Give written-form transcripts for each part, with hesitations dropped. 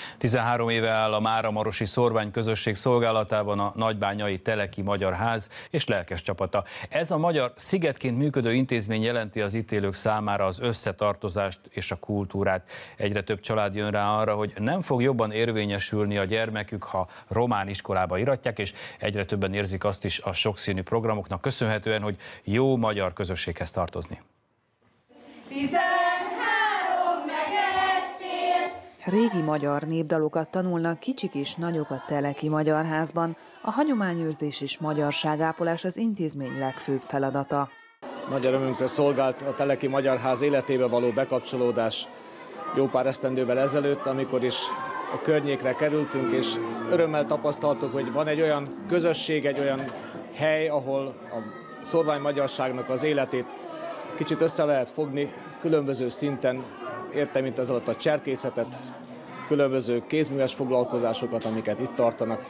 13 éve áll a máramarosi szorványközösség szolgálatában a nagybányai Teleki Magyar Ház és lelkes csapata. Ez a magyar szigetként működő intézmény jelenti az itt élők számára az összetartozást és a kultúrát. Egyre több család jön rá arra, hogy nem fog jobban érvényesülni a gyermekük, ha román iskolába iratják, és egyre többen érzik azt is a sokszínű programoknak köszönhetően, hogy jó magyar közösséghez tartozni. 13 meg egy fél. Régi magyar népdalokat tanulnak kicsik és nagyok a Teleki Magyar Házban. A hagyományőrzés és magyarságápolás az intézmény legfőbb feladata. Nagy örömünkre szolgált a Teleki Magyar Ház életébe való bekapcsolódás jó pár esztendővel ezelőtt, amikor is a környékre kerültünk, és örömmel tapasztaltuk, hogy van egy olyan közösség, egy olyan hely, ahol a szorvány magyarságnak az életét kicsit össze lehet fogni különböző szinten, értem itt ez alatt a cserkészetet, különböző kézműves foglalkozásokat, amiket itt tartanak.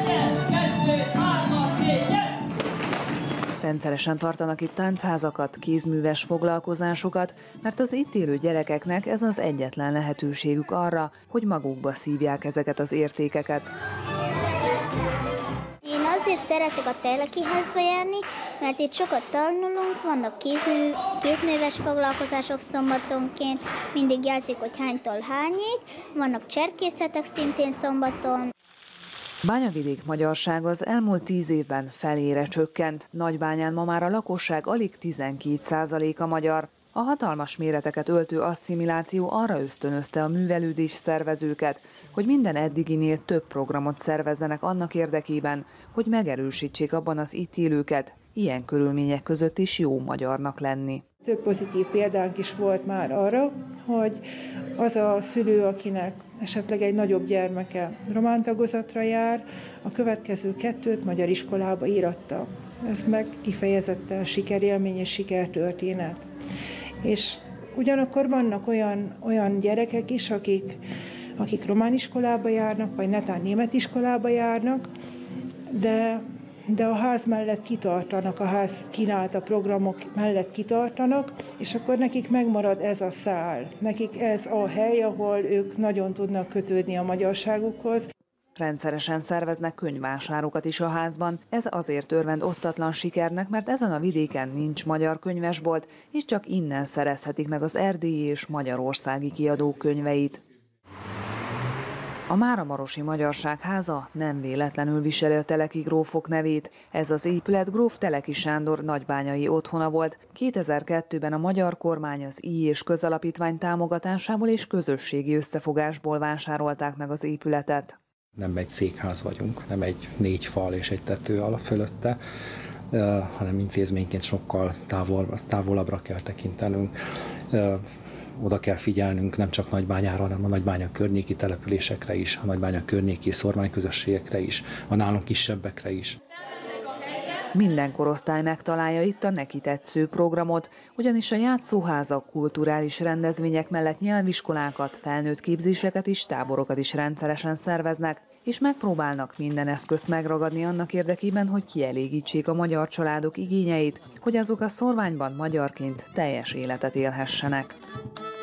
Rendszeresen tartanak itt táncházakat, kézműves foglalkozásokat, mert az itt élő gyerekeknek ez az egyetlen lehetőségük arra, hogy magukba szívják ezeket az értékeket. Én azért szeretek a Teleki Házba járni, mert itt sokat tanulunk, vannak kézműves foglalkozások szombatonként, mindig jelzik, hogy hánytól hányig, vannak cserkészetek szintén szombaton. Bányavidék magyarság az elmúlt 10 évben felére csökkent. Nagybányán ma már a lakosság alig 12%-a magyar. A hatalmas méreteket öltő asszimiláció arra ösztönözte a művelődés szervezőket, hogy minden eddiginél több programot szervezzenek annak érdekében, hogy megerősítsék abban az itt élőket, ilyen körülmények között is jó magyarnak lenni. Több pozitív példánk is volt már arra, hogy az a szülő, akinek esetleg egy nagyobb gyermeke román tagozatra jár, a következő 2 magyar iskolába íratta. Ez meg kifejezetten sikerélmény és sikertörténet. És ugyanakkor vannak olyan gyerekek is, akik román iskolába járnak, vagy netán német iskolába járnak, de a ház mellett kitartanak, a ház kínálta programok mellett kitartanak, és akkor nekik megmarad ez a szál. Nekik ez a hely, ahol ők nagyon tudnak kötődni a magyarságukhoz. Rendszeresen szerveznek könyvvásárokat is a házban. Ez azért örvend osztatlan sikernek, mert ezen a vidéken nincs magyar könyvesbolt, és csak innen szerezhetik meg az erdélyi és magyarországi kiadók könyveit. A máramarosi Magyarság Háza nem véletlenül viseli a teleki grófok nevét. Ez az épület gróf Teleki Sándor nagybányai otthona volt. 2002-ben a magyar kormány az I és Közalapítvány támogatásából és közösségi összefogásból vásárolták meg az épületet. Nem egy székház vagyunk, nem egy 4 fal és egy tető alatt fölötte, hanem intézményként sokkal távolabbra kell tekintenünk. Oda kell figyelnünk nem csak Nagybányára, hanem a Nagybánya környéki településekre is, a Nagybánya környéki szorványközösségekre is, a nálunk kisebbekre is. Minden korosztály megtalálja itt a neki tetsző programot, ugyanis a játszóházak, kulturális rendezvények mellett nyelviskolákat, felnőtt képzéseket és táborokat is rendszeresen szerveznek, és megpróbálnak minden eszközt megragadni annak érdekében, hogy kielégítsék a magyar családok igényeit, hogy azok a szorványban magyarként teljes életet élhessenek.